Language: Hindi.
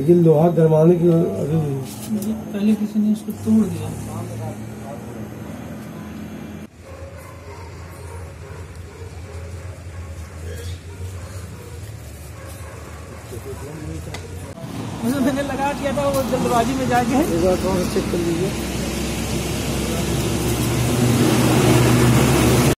ये लोहा गरमाने की पहले किसी ने उसको तोड़ दिया। मैंने लगा दिया था वो जल्दबाजी में जाके। एक बार चेक कर लीजिए।